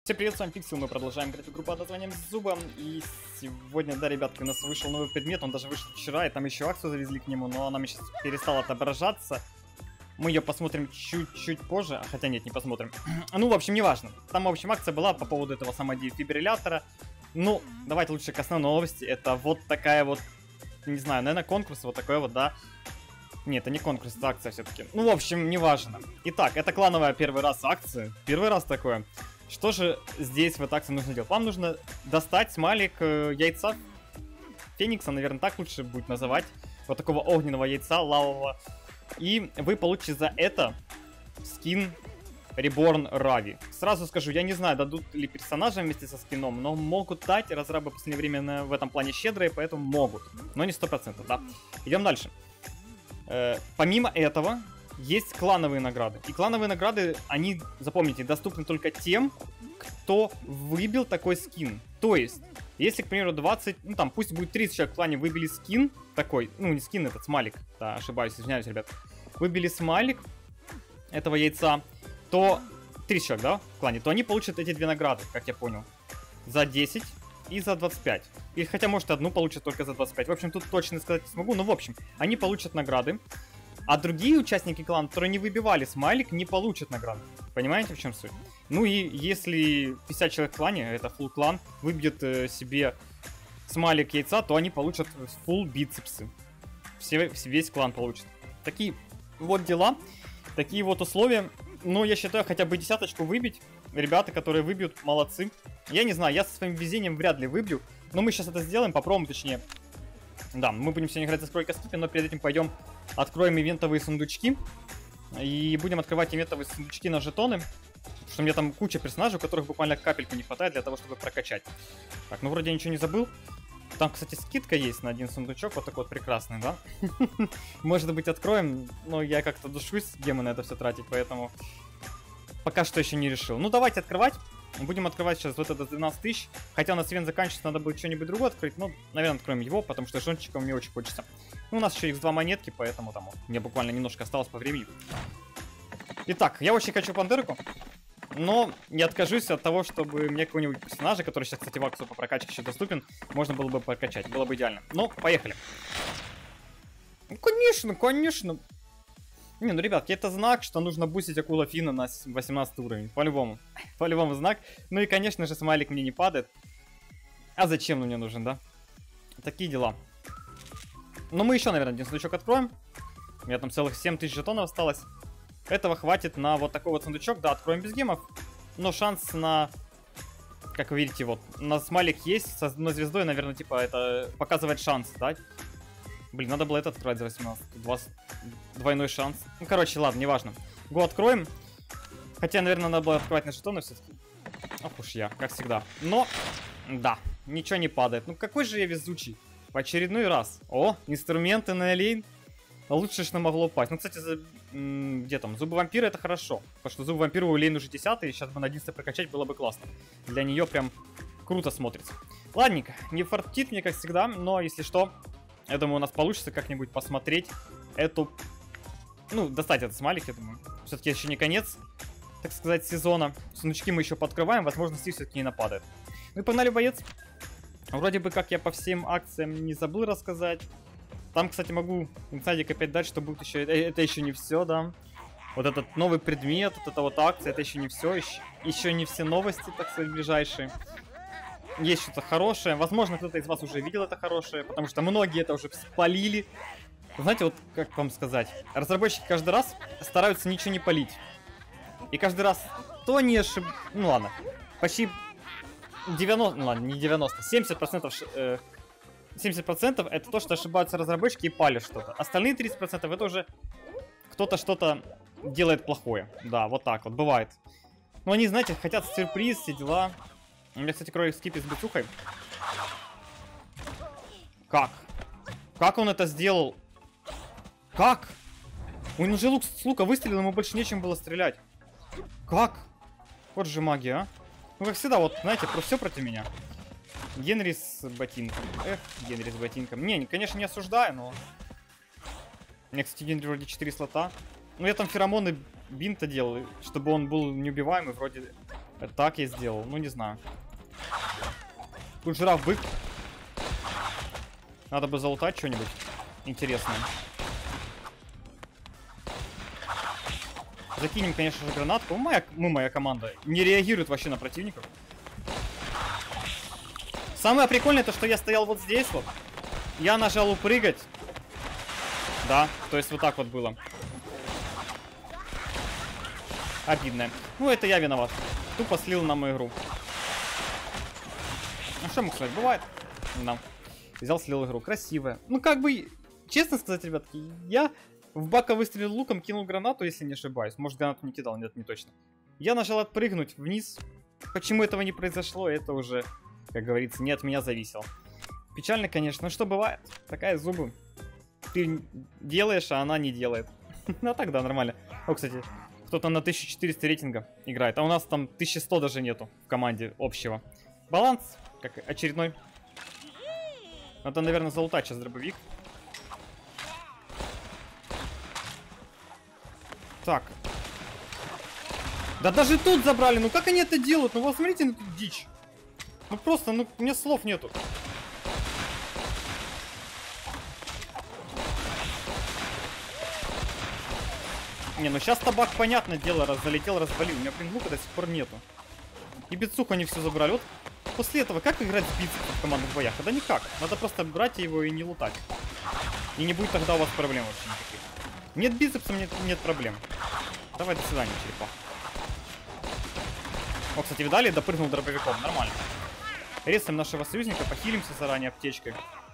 Всем привет, с вами Пиксел, мы продолжаем играть в игру под названием Зуба. И сегодня, да, ребятки, у нас вышел новый предмет, он даже вышел вчера, и там еще акцию завезли к нему, но она мне сейчас перестала отображаться. Мы ее посмотрим чуть-чуть позже, хотя нет, не посмотрим. Ну, в общем, неважно. Там, в общем, акция была по поводу этого самодефибриллятора. Ну, давайте лучше к основной новости. Это вот такая вот, не знаю, наверное, конкурс, вот такой вот, да. Нет, это не конкурс, это акция все-таки. Ну, в общем, неважно. Итак, это клановая первый раз акция. Первый раз такое. Что же здесь в этой акции нужно делать? Вам нужно достать смайлик яйца Феникса, наверное, так лучше будет называть. Вот такого огненного яйца, лавового. И вы получите за это скин Reborn Ravi. Сразу скажу, я не знаю, дадут ли персонажа вместе со скином, но могут дать. Разрабы в последнее время в этом плане щедрые, поэтому могут. Но не 100%, да. Идем дальше. Помимо этого, есть клановые награды. И клановые награды, они, запомните, доступны только тем, кто выбил такой скин. То есть, если, к примеру, 20, ну там, пусть будет 30 человек в клане выбили скин такой, ну не скин, этот смайлик, да, ошибаюсь, извиняюсь, ребят. Выбили смайлик этого яйца, то 30 человек, да, в клане, то они получат эти две награды, как я понял. За 10 и за 25. И хотя, может, одну получат только за 25. В общем, тут точно сказать не смогу, но, в общем, они получат награды. А другие участники клана, которые не выбивали смайлик, не получат награды. Понимаете, в чем суть? Ну и если 50 человек в клане, это full клан, выбьет себе смайлик яйца, то они получат full бицепсы. Весь клан получит. Такие вот дела, такие вот условия. Ну, я считаю, хотя бы десяточку выбить. Ребята, которые выбьют, молодцы. Я не знаю, я со своим везением вряд ли выбью. Но мы сейчас это сделаем, попробуем, точнее. Да, мы будем сегодня играть за стройка скипи, но перед этим пойдем откроем ивентовые сундучки. И будем открывать ивентовые сундучки на жетоны. Потому что у меня там куча персонажей, у которых буквально капельку не хватает для того, чтобы прокачать. Так, ну вроде я ничего не забыл. Там, кстати, скидка есть на один сундучок, вот такой вот прекрасный, да? Может быть, откроем, но я как-то душусь гемы на это все тратить, поэтому пока что еще не решил. Ну, давайте открывать. Будем открывать сейчас вот это 12 тысяч. Хотя у нас ивент заканчивается, надо будет что-нибудь другое открыть. Ну, наверное, откроем его, потому что жончиком мне очень хочется. Ну, у нас еще x2 монетки, поэтому там мне буквально немножко осталось по времени. Итак, я очень хочу пантерку. Но не откажусь от того, чтобы мне какого-нибудь персонажа, который сейчас, кстати, в акцию по прокачке еще доступен, можно было бы прокачать. Было бы идеально. Ну, поехали. Ну, конечно, конечно. Не, ну, ребятки, это знак, что нужно бустить акула Фина на 18 уровень. По-любому. По-любому знак. Ну и, конечно же, смайлик мне не падает. А зачем он мне нужен, да? Такие дела. Ну, мы еще, наверное, один сундучок откроем. У меня там целых 7000 жетонов осталось. Этого хватит на вот такой вот сундучок. Да, откроем без гемов. Но шанс на... Как вы видите, вот, на смайлик есть. С одной звездой, наверное, типа, это показывает шанс, да? Блин, надо было этот открывать за 18. Двойной шанс. Ну, короче, ладно, неважно. Го откроем. Хотя, наверное, надо было открывать на жетоны все-таки. Ох уж я, как всегда. Но, да, ничего не падает. Ну, какой же я везучий. В очередной раз. О, инструменты на лейн. Лучше, что могло упасть. Ну, кстати, где там? Зубы вампира это хорошо. Потому что зубы вампира у лейн уже 10, и сейчас бы на 11 прокачать было бы классно. Для нее прям круто смотрится. Ладненько, не фартит мне, как всегда, но если что... Я думаю, у нас получится как-нибудь посмотреть эту... Ну, достать этот смайлик, я думаю. Все-таки еще не конец, так сказать, сезона. Сундучки мы еще подкрываем, возможно, Стив все-таки не нападает. Ну и погнали, боец. Вроде бы как я по всем акциям не забыл рассказать. Там, кстати, могу инсайдик опять дать, что будет еще... Это еще не все, да. Вот этот новый предмет, вот эта вот акция, это еще не все. Еще не все новости, так сказать, ближайшие. Есть что-то хорошее. Возможно, кто-то из вас уже видел это хорошее, потому что многие это уже спалили. Знаете, вот как вам сказать, разработчики каждый раз стараются ничего не палить. И каждый раз то не Ну ладно, почти 90, ну ладно, не 90, 70%, 70% это то, что ошибаются разработчики и палят что-то. Остальные 30% это уже кто-то что-то делает плохое. Да, вот так вот, бывает. Но они, знаете, хотят сюрприз, все дела. У меня, кстати, крови скипи с бицухой. Как? Как он это сделал? Как? Он уже с лука выстрелил, ему больше нечем было стрелять. Как? Вот же магия, а? Ну, как всегда, вот, знаете, все против меня. Генри с ботинком. Эх, Генри с ботинком. Не, конечно, не осуждаю, но... У меня, кстати, Генри вроде 4 слота. Ну, я там феромоны бинта делал, чтобы он был неубиваемый, вроде... Так я сделал, ну не знаю. Тут жираф-бык. Надо бы залутать что-нибудь интересное. Закинем, конечно же, гранатку. Моя команда не реагирует вообще на противников. Самое прикольное, то что я стоял вот здесь вот. Я нажал упрыгать. Да, то есть вот так вот было. Обидно. Ну, это я виноват. Тупо слил нам игру. Ну, что мог сказать? Бывает. Да. Взял, слил игру. Красивая. Ну, как бы, честно сказать, ребятки, я в бака выстрелил луком, кинул гранату, если не ошибаюсь. Может, гранату не кидал, нет, не точно. Я нажал отпрыгнуть вниз. Почему этого не произошло, это уже, как говорится, не от меня зависело. Печально, конечно, но что бывает? Такая зубы. Ты делаешь, а она не делает. Ну, тогда нормально. О, кстати, кто-то на 1400 рейтинга играет, а у нас там 1100 даже нету в команде общего. Баланс, как очередной. Надо, наверное, залутать сейчас дробовик. Так. Да даже тут забрали, ну как они это делают? Ну, посмотрите на эту дичь. Ну просто, ну, у меня слов нету. Не, ну сейчас табак, понятное дело, залетел, развалил. У меня, блин, лука до сих пор нету. И бицуху они все забрали. Вот после этого как играть с бицепсом в командных боях? Да никак. Надо просто брать его и не лутать. И не будет тогда у вас проблем вообще никаких. Нет бицепса, нет проблем. Давай, до свидания, черепах. О, кстати, видали? Допрыгнул дробовиком. Нормально. Резаем нашего союзника, похилимся заранее аптечкой.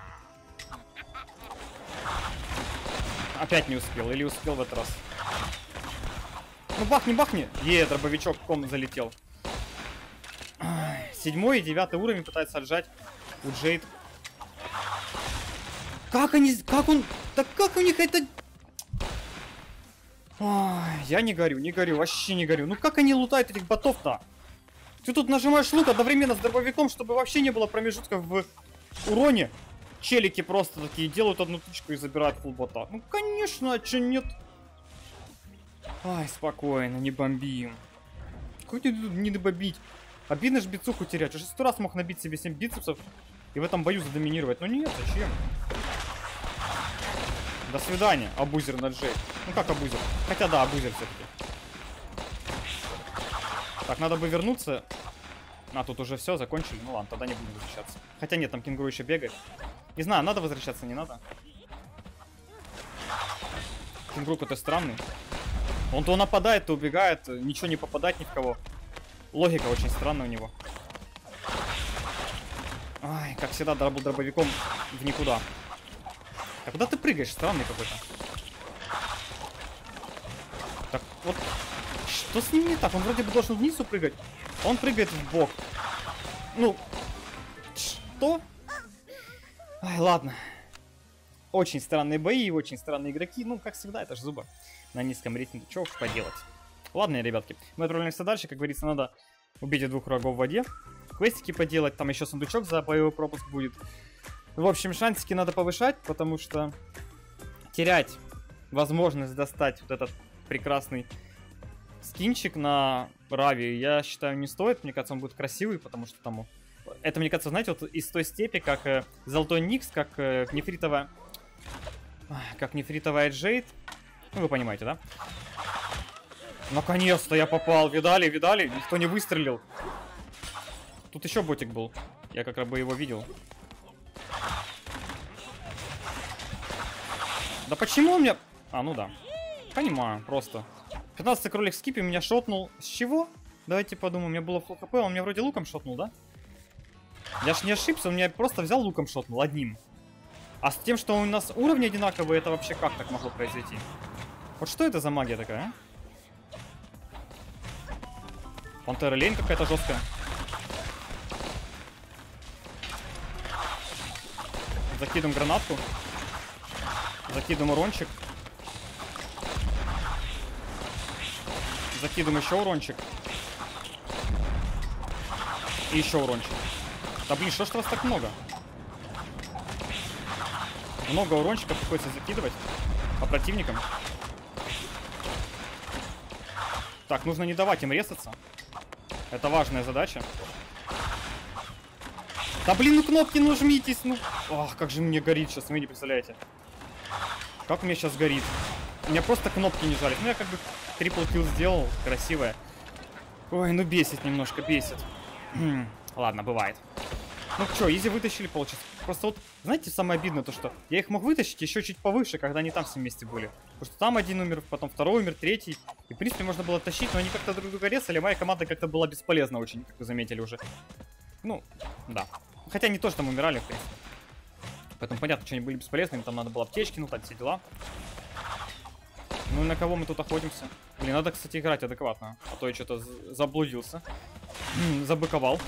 Опять не успел. Или успел в этот раз? Ну бахни, бахни. Дробовичок ком залетел. 7-й и 9-й уровень пытается отжать у Джейд. Как они... Как он... Да как у них это... Ой, я не горю, вообще не горю. Ну как они лутают этих ботов-то? Ты тут нажимаешь лут одновременно с дробовиком, чтобы вообще не было промежутка в уроне. Челики просто такие делают одну тычку и забирают фулбота. Ну конечно, а че нет? Ай, спокойно, не бомбим. Какой ты тут не добомбить? Обидно же бицуху терять. Уже 100 раз мог набить себе 7 бицепсов и в этом бою задоминировать. Но нет, зачем? До свидания, абузер на Джей. Ну как абузер? Хотя да, абузер все-таки. Так, надо бы вернуться. А, тут уже все, закончили. Ну ладно, тогда не будем возвращаться. Хотя нет, там кенгуру еще бегает. Не знаю, надо возвращаться, не надо. Кенгуру какой-то странный. Он то нападает, то убегает. Ничего не попадать ни в кого. Логика очень странная у него. Ай, как всегда, дробовиком в никуда. А куда ты прыгаешь? Странный какой-то. Так, вот... Что с ним не так? Он вроде бы должен вниз прыгать. Он прыгает в бок. Ну... Что? Ай, ладно. Очень странные бои, очень странные игроки. Ну, как всегда, это же зуба. На низком рейтинге. Что уж поделать. Ладно, ребятки. Мы отправляемся дальше. Как говорится, надо убить 2 врагов в воде. Квестики поделать. Там еще сундучок за боевой пропуск будет. В общем, шансики надо повышать, потому что терять возможность достать вот этот прекрасный скинчик на Рави, я считаю, не стоит. Мне кажется, он будет красивый, потому что там... Это, мне кажется, знаете, вот из той степи, как Золотой Никс, как нефритовая... Как нефритовая Джейд. Ну, вы понимаете, да? Наконец-то я попал. Видали, видали? Никто не выстрелил. Тут еще ботик был. Я как бы его видел. Да почему у меня... А, ну да. Понимаю, просто. 15-й кролик в скипе меня шотнул. С чего? Давайте подумаем. У меня было фулл хп, он меня вроде луком шотнул, да? Я ж не ошибся, он меня просто взял луком шотнул, одним. А с тем, что у нас уровни одинаковые, это вообще как так могло произойти? Вот что это за магия такая, а? Пантера лень какая-то жесткая. Закидываем гранатку. Закидываем урончик. Закидываем еще урончик. И еще урончик. Да блин, что ж вас так много? Много урончиков приходится закидывать по противникам. Так, нужно не давать им резаться. Это важная задача. Да блин, ну кнопки, ну жмитесь, ну... Ох, как же мне горит сейчас, вы не представляете. Как у меня сейчас горит. У меня просто кнопки не жались. Ну я как бы трипл килл сделал, красивая. Ой, ну бесит немножко, бесит. Ладно, бывает. Ну что, изи вытащили, получится. Просто вот, знаете, самое обидное то, что я их мог вытащить еще чуть повыше, когда они там все вместе были. Потому что там один умер, потом второй умер, третий. И, в принципе, можно было тащить, но они как-то друг друга резали. Моя команда как-то была бесполезна очень, как вы заметили уже. Ну, да. Хотя они тоже там умирали, в принципе. Поэтому понятно, что они были бесполезными. Там надо было аптечки, ну так, все дела. Ну и на кого мы тут охотимся? Блин, надо, кстати, играть адекватно. А то я что-то заблудился. Забыковал.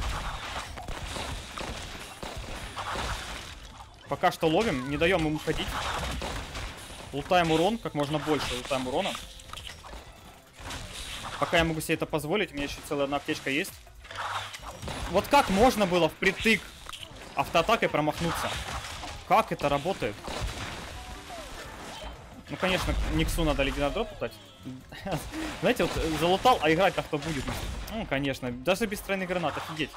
Пока что ловим, не даем ему ходить. Лутаем урон, как можно больше лутаем урона. Пока я могу себе это позволить, у меня еще целая одна аптечка есть. Вот как можно было впритык автоатакой промахнуться? Как это работает? Ну, конечно, Никсу надо легендар дроп лутать. Знаете, вот залутал, а играть-то кто будет? Ну, конечно, даже без тройных гранат, офигеть.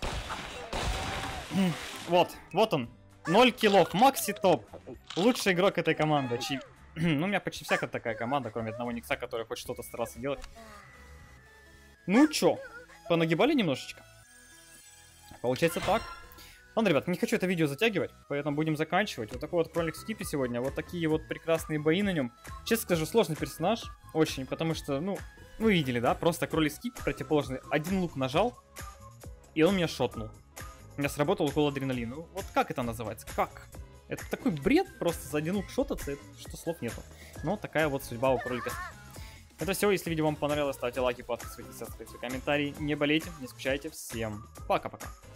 Вот он. 0 киллов, Макси топ. Лучший игрок этой команды. Ну, у меня почти всякая такая команда, кроме одного Никса, который хоть что-то старался делать. Ну чё, понагибали немножечко? Получается так. Ладно, ребят, не хочу это видео затягивать, поэтому будем заканчивать. Вот такой вот кролик Скипи сегодня, вот такие вот прекрасные бои на нем. Честно скажу, сложный персонаж, очень, потому что, ну, вы видели, да, просто кролик Скипи противоположный. Один лук нажал, и он меня шотнул. У меня сработал укол адреналина. Вот как это называется? Как? Это такой бред, просто за один лук шотаться, это, что слов нету. Но такая вот судьба у кролика Скипи. Это все, если видео вам понравилось, ставьте лайки, подписывайтесь, оставляйте комментарии. Не болейте, не скучайте. Всем пока-пока.